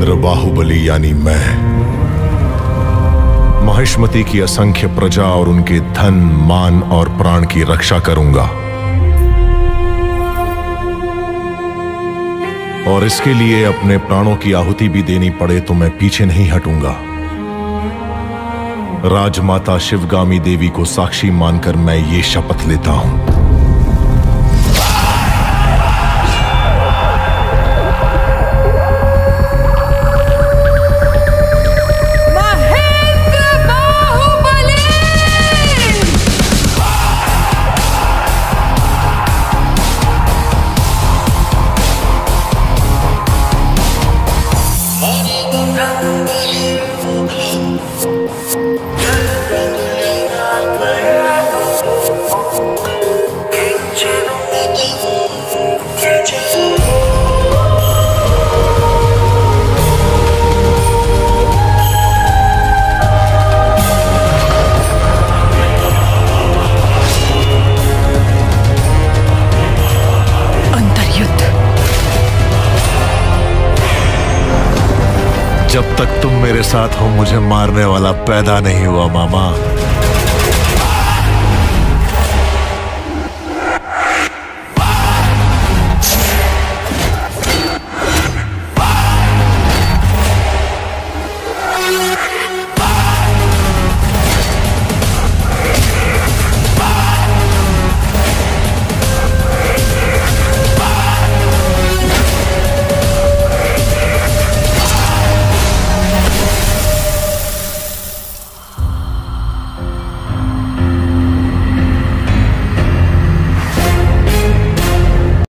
इंद्र बाहुबली यानी मैं महिष्मति की असंख्य प्रजा और उनके धन, मान और प्राण की रक्षा करूंगा। और इसके लिए अपने प्राणों की आहुति भी देनी पड़े तो मैं पीछे नहीं हटूंगा। राजमाता शिवगामी देवी को साक्षी मानकर मैं ये शपथ लेता हूं। जब तक तुम मेरे साथ हो मुझे मारने वाला पैदा नहीं हुआ मामा।